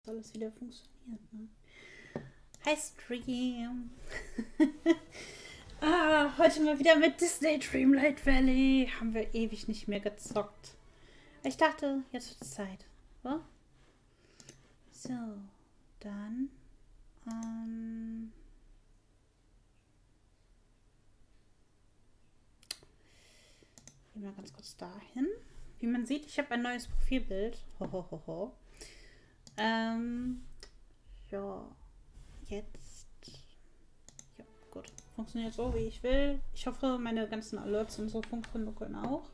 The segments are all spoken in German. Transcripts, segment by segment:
alles wieder funktioniert. Ne? Hi Stream. Heute mal wieder mit Disney Dreamlight Valley. Haben wir ewig nicht mehr gezockt. Ich dachte, jetzt wird es Zeit. So, dann gehen wir ganz kurz dahin. Wie man sieht, ich habe ein neues Profilbild. Hohohoho. Ja, jetzt. Ja, gut. Funktioniert so, wie ich will. Ich hoffe, meine ganzen Alerts und so funktionieren auch.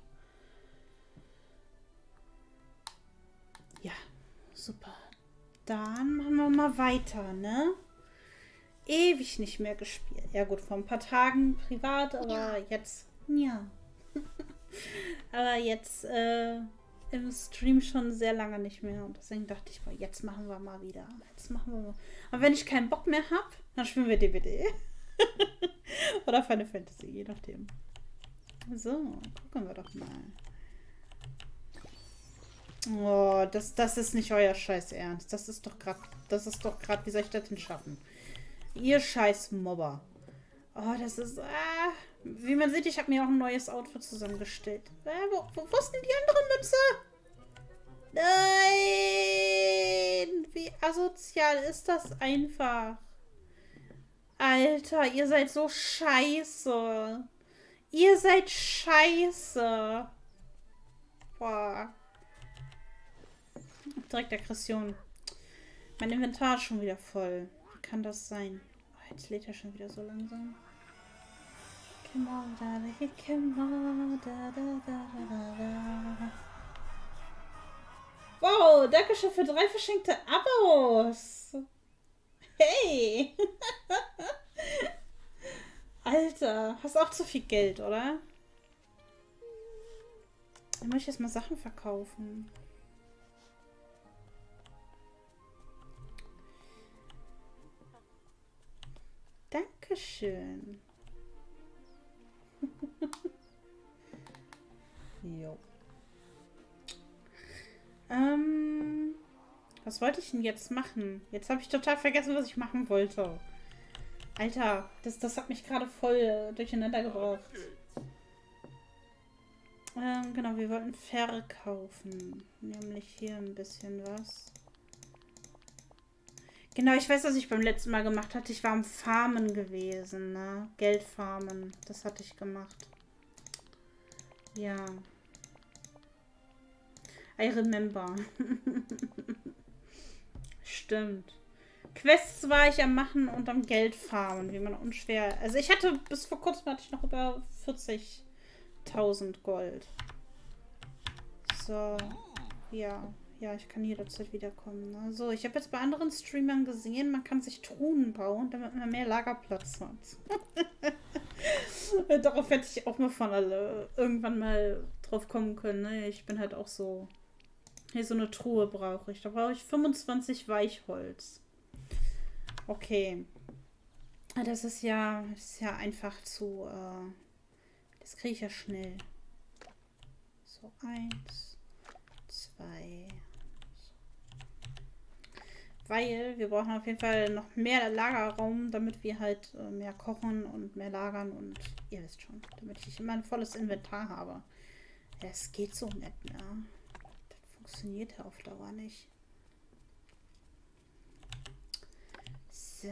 Ja, super. Dann machen wir mal weiter, ne? Ewig nicht mehr gespielt. Ja gut, vor ein paar Tagen privat, aber jetzt. Ja. Aber jetzt im Stream schon sehr lange nicht mehr. Und deswegen dachte ich, jetzt machen wir mal wieder. Jetzt machen wir mal. Aber wenn ich keinen Bock mehr habe, dann spielen wir DBD. Oder Final Fantasy, je nachdem. So, gucken wir doch mal. Oh, das ist nicht euer Scheiß Ernst. Das ist doch gerade, wie soll ich das denn schaffen? Ihr scheiß Mobber. Oh, das ist, wie man sieht, ich habe mir auch ein neues Outfit zusammengestellt. Wo ist denn die andere Mütze? Nein! Wie asozial ist das einfach? Alter, ihr seid so scheiße. Ihr seid scheiße. Boah. Direkt Aggression. Mein Inventar ist schon wieder voll. Wie kann das sein? Oh, jetzt lädt er schon wieder so langsam. Wow, danke schön für 3 verschenkte Abos. Hey. Alter, hast auch zu viel Geld, oder? Dann muss ich jetzt mal Sachen verkaufen. Dankeschön. Jo. Was wollte ich denn jetzt machen? Jetzt habe ich total vergessen, was ich machen wollte. Alter, das hat mich gerade voll durcheinander gebracht. Genau, wir wollten verkaufen. Nämlich hier ein bisschen was. Genau, ich weiß, was ich beim letzten Mal gemacht hatte. Ich war am Farmen gewesen, ne? Geldfarmen. Das hatte ich gemacht. Ja. I remember. Stimmt. Quests war ich am Machen und am Geldfarmen, wie man unschwer... Also ich hatte, bis vor kurzem hatte ich noch über 40.000 Gold. So. Ja. Ja, ich kann jederzeit wiederkommen. Ne? So, ich habe jetzt bei anderen Streamern gesehen, man kann sich Truhen bauen, damit man mehr Lagerplatz hat. Darauf hätte ich auch mal von alle irgendwann mal drauf kommen können. Ne? Ich bin halt auch so... Hier, so eine Truhe brauche ich. Da brauche ich 25 Weichholz. Okay. Das ist ja einfach zu... das kriege ich ja schnell. So, 1, 2... Weil wir brauchen auf jeden Fall noch mehr Lagerraum, damit wir halt mehr kochen und mehr lagern und ihr wisst schon, damit ich immer ein volles Inventar habe. Das geht so nicht, ne? Das funktioniert ja auf Dauer nicht. So.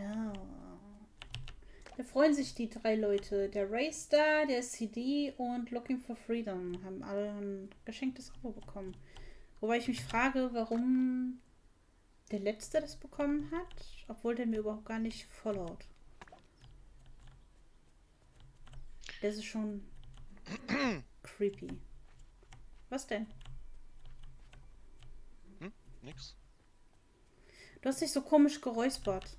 Da freuen sich die 3 Leute. Der Raystar, der CD und Looking for Freedom haben alle ein geschenktes Abo bekommen. Wobei ich mich frage, warum... der Letzte das bekommen hat, obwohl der mir überhaupt gar nicht followt. Das ist schon creepy. Was denn? Nix. Du hast dich so komisch geräuspert.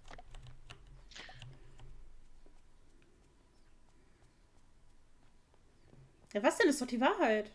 Ja, was denn? Das ist doch die Wahrheit.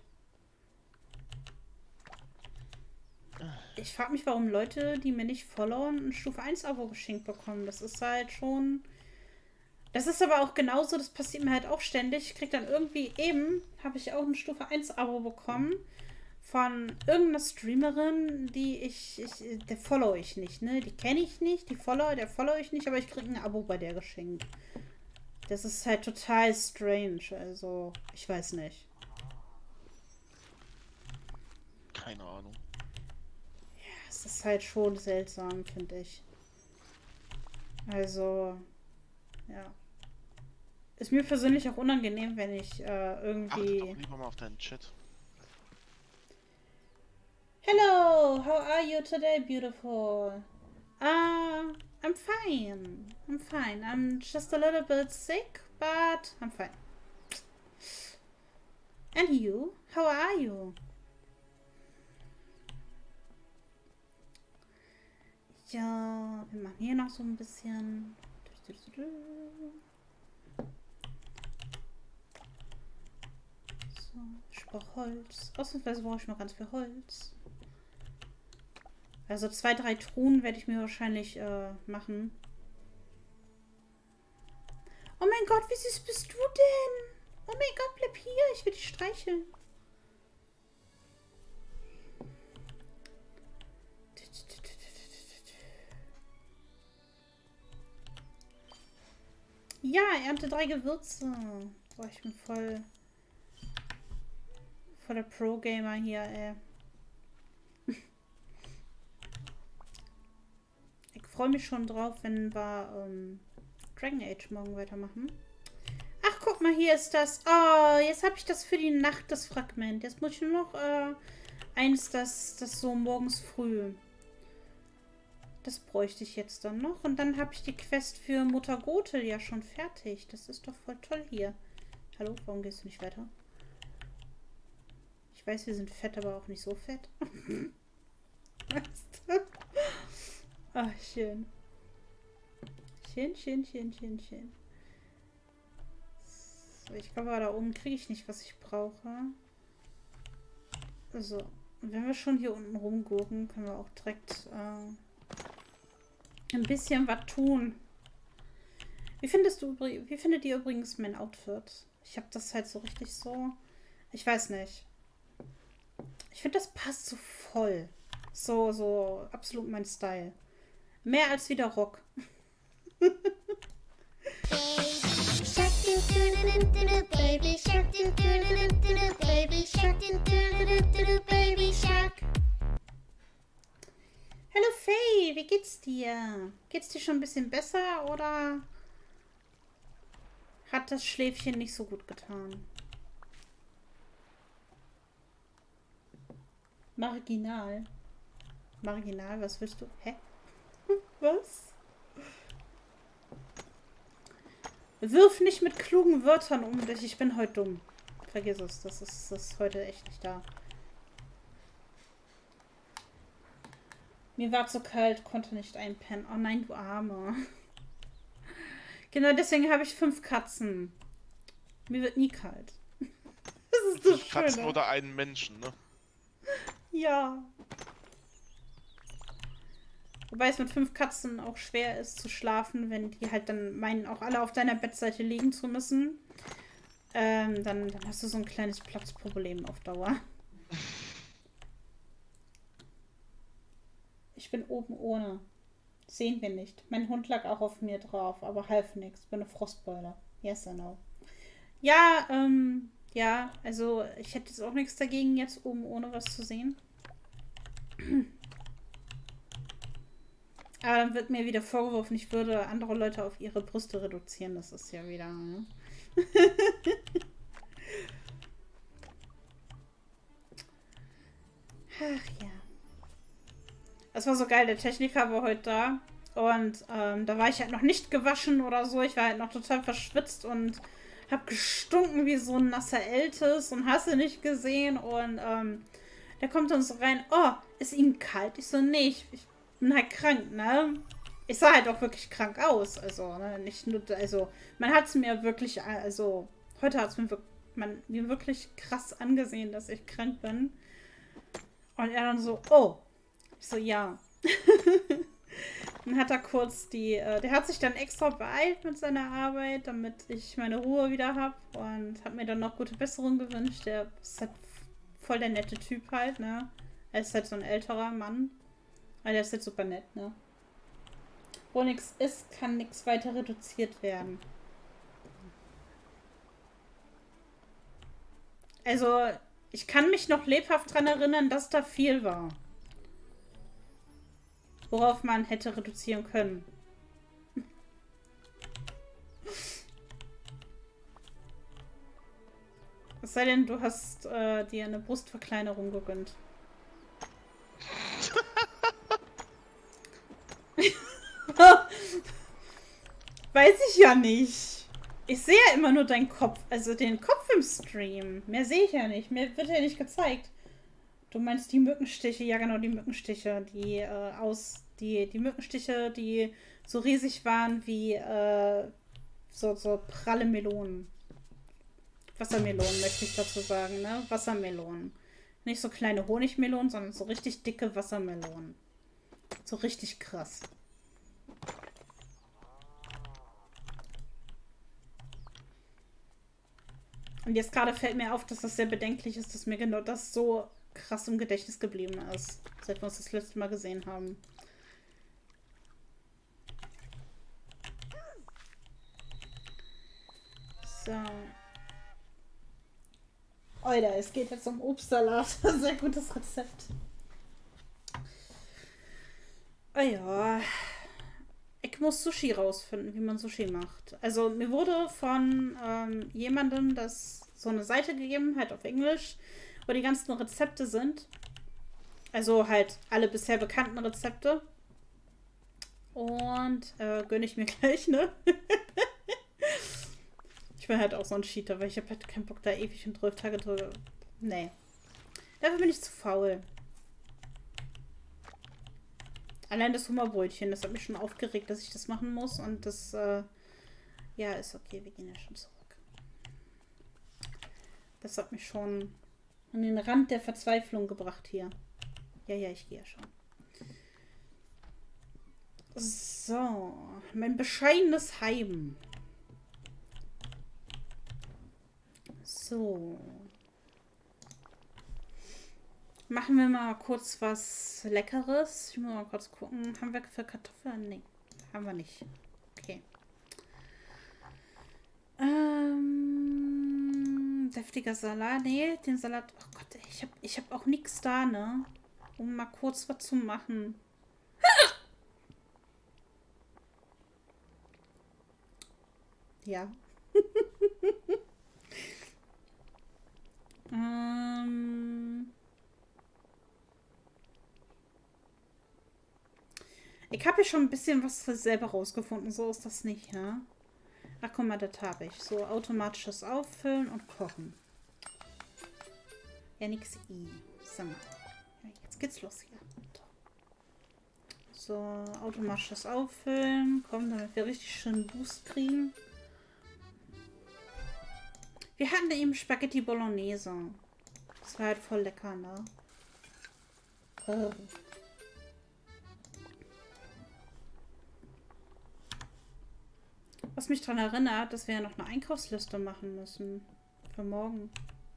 Ich frage mich, warum Leute, die mir nicht followen, ein Stufe 1 Abo geschenkt bekommen. Das ist halt schon... Das ist aber auch genauso, das passiert mir halt auch ständig. Ich krieg dann irgendwie eben, habe ich auch ein Stufe 1 Abo bekommen von irgendeiner Streamerin, der follow ich nicht, ne? Die kenne ich nicht, der follow ich nicht, aber ich kriege ein Abo bei der geschenkt. Das ist halt total strange, also ich weiß nicht. Keine Ahnung. Ja, es ist halt schon seltsam, finde ich. Also, ja. Ist mir persönlich auch unangenehm, wenn ich irgendwie... Achte doch lieber mal auf deinen Chat. Hello, how are you today, beautiful? I'm fine. I'm fine. I'm just a little bit sick, but I'm fine. And you? How are you? Ja, wir machen hier noch so ein bisschen. So, ich brauche Holz. Ausnahmsweise brauche ich noch ganz viel Holz. Also 2, 3 Truhen werde ich mir wahrscheinlich machen. Oh mein Gott, wie süß bist du denn? Oh mein Gott, bleib hier. Ich will dich streicheln. Ja, ernte 3 Gewürze. Boah, ich bin voll der Pro-Gamer hier, ey. Ich freue mich schon drauf, wenn wir Dragon Age morgen weitermachen. Ach, guck mal, hier ist das. Oh, jetzt habe ich das für die Nacht, das Fragment. Jetzt muss ich nur noch eins, das so morgens früh. Das bräuchte ich jetzt dann noch. Und dann habe ich die Quest für Mutter Gothel ja schon fertig. Das ist doch voll toll hier. Hallo, warum gehst du nicht weiter? Ich weiß, wir sind fett, aber auch nicht so fett. Weißt du? Ach, schön. Schön, schön, schön, schön, schön. So, ich glaube, da oben kriege ich nicht, was ich brauche. So, und wenn wir schon hier unten rumgurken, können wir auch direkt ein bisschen was tun. Wie findet ihr übrigens mein Outfit? Ich habe das halt so richtig so... Ich weiß nicht. Ich finde, das passt so voll. So absolut mein Style. Mehr als wie der Rock. Hallo Faye, wie geht's dir? Geht's dir schon ein bisschen besser oder hat das Schläfchen nicht so gut getan? Marginal. Marginal, was willst du? Hä? Was? Wirf nicht mit klugen Wörtern um dich. Ich bin heute dumm. Vergiss es. Das ist heute echt nicht da. Mir war zu kalt, konnte nicht einpennen. Oh nein, du Arme. Genau, deswegen habe ich 5 Katzen. Mir wird nie kalt. Das ist so schön. Katzen oder einen Menschen, ne? Ja. Wobei es mit 5 Katzen auch schwer ist zu schlafen, wenn die halt dann meinen, auch alle auf deiner Bettseite liegen zu müssen. Dann hast du so ein kleines Platzproblem auf Dauer. Ich bin oben ohne. Sehen wir nicht. Mein Hund lag auch auf mir drauf, aber half nichts. Bin eine Frostbeule. Yes, I know. Ja, ja, also ich hätte jetzt auch nichts dagegen, jetzt oben ohne was zu sehen. Aber dann wird mir wieder vorgeworfen, ich würde andere Leute auf ihre Brüste reduzieren. Das ist ja wieder... Ne? Ach ja. Es war so geil, der Techniker war heute da. Und da war ich halt noch nicht gewaschen oder so. Ich war halt noch total verschwitzt und hab gestunken wie so ein nasser Ältes und hast du nicht gesehen. Und der kommt dann so rein. Oh, ist Ihnen kalt? Ich so, nee, ich bin halt krank, ne? Ich sah halt auch wirklich krank aus. Also, ne? Nicht nur, also, man hat es mir wirklich, also, heute hat es mir wirklich krass angesehen, dass ich krank bin. Und er dann so, oh. Ich so, ja. Dann hat er kurz der hat sich dann extra beeilt mit seiner Arbeit, damit ich meine Ruhe wieder habe und hat mir dann noch gute Besserung gewünscht. Der ist halt voll der nette Typ halt, ne? Er ist halt so ein älterer Mann. Aber der ist halt super nett, ne? Wo nichts ist, kann nichts weiter reduziert werden. Also, ich kann mich noch lebhaft dran erinnern, dass da viel war. Worauf man hätte reduzieren können. Es sei denn, du hast dir eine Brustverkleinerung gegönnt. Weiß ich ja nicht. Ich sehe ja immer nur deinen Kopf, also den Kopf im Stream. Mehr sehe ich ja nicht. Mehr wird ja nicht gezeigt. Du meinst die Mückenstiche, ja genau, die Mückenstiche, die Mückenstiche, die so riesig waren wie so pralle Melonen. Wassermelonen möchte ich dazu sagen, ne? Wassermelonen. Nicht so kleine Honigmelonen, sondern so richtig dicke Wassermelonen. So richtig krass. Und jetzt gerade fällt mir auf, dass das sehr bedenklich ist, dass mir genau das so krass im Gedächtnis geblieben ist, seit wir uns das letzte Mal gesehen haben. So. Alter, es geht jetzt um Obstsalat. Sehr gutes Rezept. Oh ja. Ich muss Sushi rausfinden, wie man Sushi macht. Also mir wurde von jemandem so eine Seite gegeben, halt auf Englisch, wo die ganzen Rezepte sind. Also halt alle bisher bekannten Rezepte. Und gönne ich mir gleich, ne? Ich bin halt auch so ein Cheater, weil ich habe halt keinen Bock, da ewig und 12 Tage drüber. Nee. Dafür bin ich zu faul. Allein das Hummerbrötchen, das hat mich schon aufgeregt, dass ich das machen muss. Und das, ja, ist okay, wir gehen ja schon zurück. Das hat mich schon an den Rand der Verzweiflung gebracht hier. Ja, ich gehe ja schon. So, mein bescheidenes Heim. So. Machen wir mal kurz was Leckeres. Ich muss mal kurz gucken. Haben wir für Kartoffeln? Nee, haben wir nicht. Okay. Deftiger Salat. Nee, den Salat. Oh Gott, ich hab auch nichts da, ne? Um mal kurz was zu machen. Ja. Ich habe ja schon ein bisschen was selber rausgefunden. So ist das nicht, ja? Ach, guck mal, das habe ich. So automatisches Auffüllen und Kochen. Ja, nix I. Sag mal. Ja, jetzt geht's los hier. So, automatisches Auffüllen. Komm, damit wir richtig schön Boost kriegen. Wir hatten eben Spaghetti Bolognese. Das war halt voll lecker, ne? Oh. Was mich daran erinnert, dass wir ja noch eine Einkaufsliste machen müssen. Für morgen.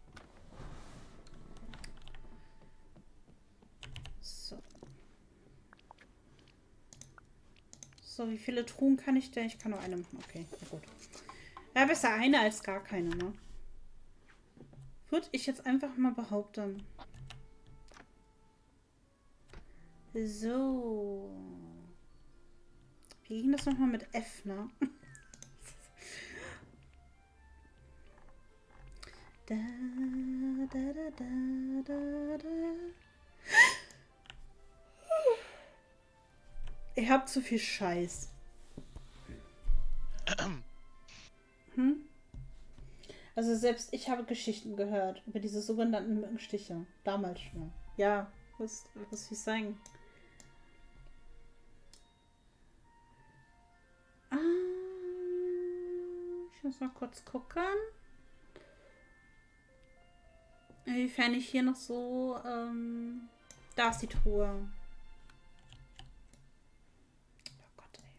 So. So, wie viele Truhen kann ich denn? Ich kann nur eine machen. Okay, ja gut. Ja, besser eine als gar keine, ne? Würde ich jetzt einfach mal behaupten. So. Wie ging das nochmal mit F, ne? Da, da, da, da, da, da. Ihr habt zu viel Scheiß. Hm? Also selbst ich habe Geschichten gehört über diese sogenannten Mückenstiche. Damals schon. Ja, was will ich sagen? Ich muss mal kurz gucken. Inwiefern ich hier noch so... da ist die Truhe. Oh Gott, ey.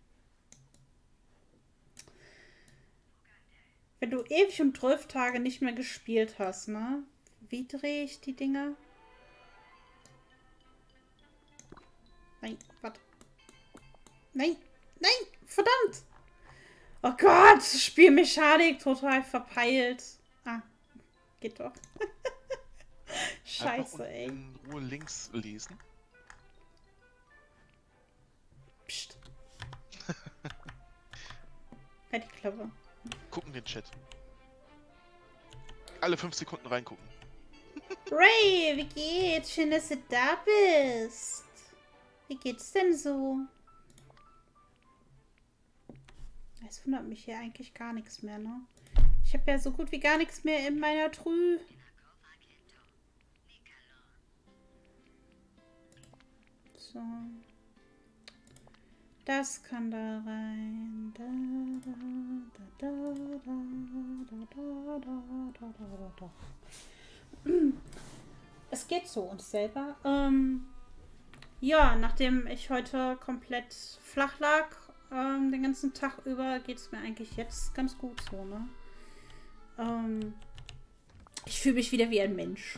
Wenn du ewig und 12 Tage nicht mehr gespielt hast, ne? Wie drehe ich die Dinger? Nein, warte. Nein, nein, verdammt! Oh Gott, Spielmechanik total verpeilt. Ah, geht doch. Scheiße, ey. In Ruhe links lesen. Psst. Halt die Klappe. Gucken den Chat. Alle 5 Sekunden reingucken. Ray, wie geht's? Schön, dass du da bist. Wie geht's denn so? Es wundert mich hier eigentlich gar nichts mehr, ne? Ich habe ja so gut wie gar nichts mehr in meiner Trü. So. Das kann da rein. Es geht so uns selber. Ja, nachdem ich heute komplett flach lag, den ganzen Tag über, geht es mir eigentlich jetzt ganz gut so, ne? Ich fühle mich wieder wie ein Mensch.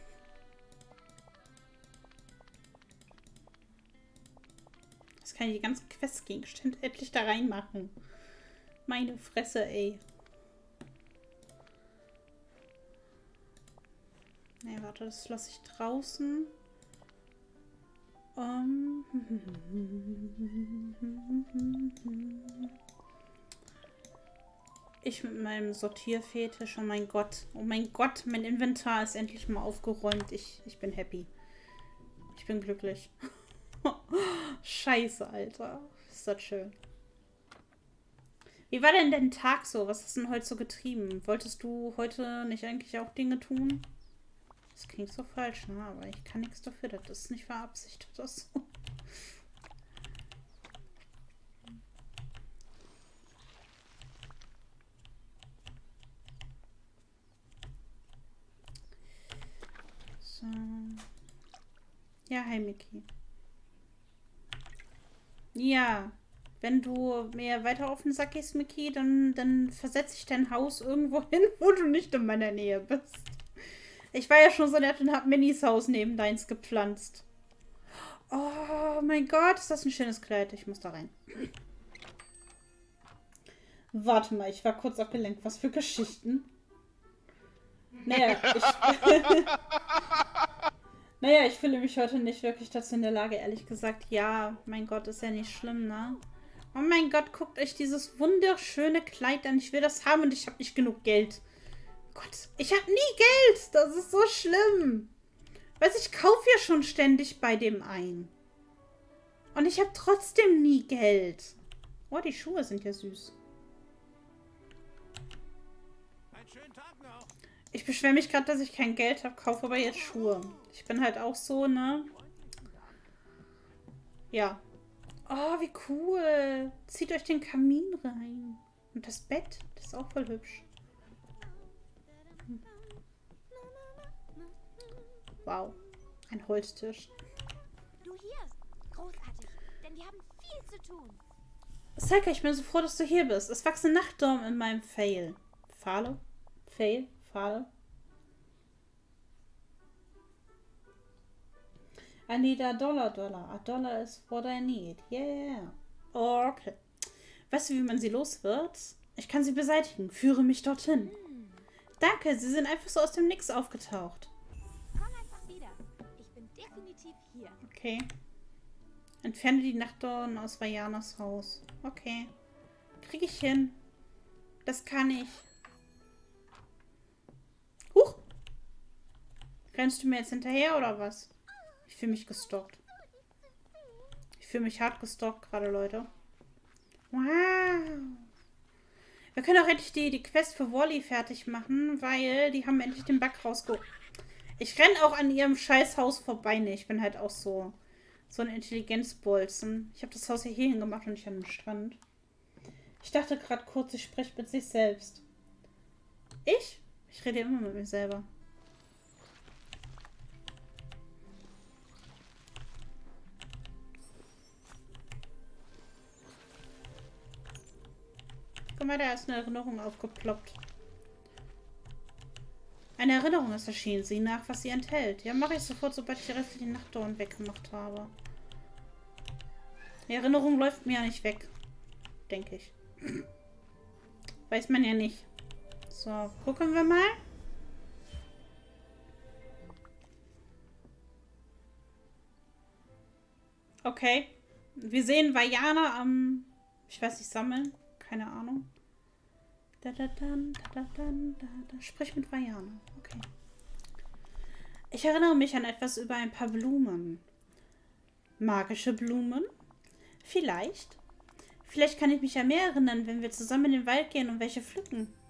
Jetzt kann ich die ganzen Questgegenstände endlich da reinmachen. Meine Fresse, ey. Nee, warte, das lasse ich draußen. Ich mit meinem Sortierfetisch. Oh mein Gott. Oh mein Gott, mein Inventar ist endlich mal aufgeräumt. Ich bin happy. Ich bin glücklich. Scheiße, Alter. Ist das schön. Wie war denn dein Tag so? Was hast du denn heute so getrieben? Wolltest du heute nicht eigentlich auch Dinge tun? Das klingt so falsch, ne? Aber ich kann nichts dafür. Das ist nicht verabsichtigt oder so. So. Ja, hi Miki. Ja, wenn du mir weiter auf den Sack gehst, Miki, dann versetze ich dein Haus irgendwo hin, wo du nicht in meiner Nähe bist. Ich war ja schon so nett und hab Minis Haus neben deins gepflanzt. Oh mein Gott, ist das ein schönes Kleid. Ich muss da rein. Warte mal, ich war kurz abgelenkt. Was für Geschichten? Naja, naja, ich fühle mich heute nicht wirklich dazu in der Lage, ehrlich gesagt. Ja, mein Gott, ist ja nicht schlimm, ne? Oh mein Gott, guckt euch dieses wunderschöne Kleid an. Ich will das haben und ich habe nicht genug Geld. Gott, ich habe nie Geld. Das ist so schlimm. Weißt du, ich kaufe ja schon ständig bei dem ein. Und ich habe trotzdem nie Geld. Oh, die Schuhe sind ja süß. Ich beschwere mich gerade, dass ich kein Geld habe, kaufe aber jetzt Schuhe. Ich bin halt auch so, ne? Ja. Oh, wie cool. Zieht euch den Kamin rein. Und das Bett, das ist auch voll hübsch. Wow. Ein Holztisch. Du hier. Großartig. Denn wir haben viel zu tun. Selka, ich bin so froh, dass du hier bist. Es wachsen Nachtdorn in meinem Fail. Fahle? Fail? Fahle? I need a dollar. A dollar is what I need. Yeah. Okay. Weißt du, wie man sie los wird? Ich kann sie beseitigen. Führe mich dorthin. Danke, sie sind einfach so aus dem Nix aufgetaucht. Komm einfach wieder. Ich bin definitiv hier. Okay. Entferne die Nachtdorn aus Vajanas Haus. Okay. Krieg ich hin. Das kann ich. Huch. Rennst du mir jetzt hinterher oder was? Ich fühle mich gestalkt. Ich fühle mich hart gestalkt gerade, Leute. Wow. Wir können auch endlich die Quest für Wally fertig machen, weil die haben endlich den Bug rausgeholt. Ich renne auch an ihrem Scheißhaus vorbei. Ne, ich bin halt auch so ein Intelligenzbolzen. Ich habe das Haus ja hierhin gemacht und nicht an den Strand. Ich dachte gerade kurz, ich spreche mit sich selbst. Ich? Ich rede immer mit mir selber. Guck mal, da ist eine Erinnerung aufgeploppt. Eine Erinnerung ist erschienen. Sieh nach, was sie enthält. Ja, mache ich sofort, sobald ich die restlichen Nachtdorn weggemacht habe. Die Erinnerung läuft mir ja nicht weg. Denke ich. Weiß man ja nicht. So, gucken wir mal. Okay. Wir sehen Vajana am... ich weiß nicht, sammeln. Keine Ahnung. Sprich mit Vajana. Okay. Ich erinnere mich an etwas über ein paar Blumen. Magische Blumen? Vielleicht. Vielleicht kann ich mich an mehr erinnern, wenn wir zusammen in den Wald gehen und welche pflücken.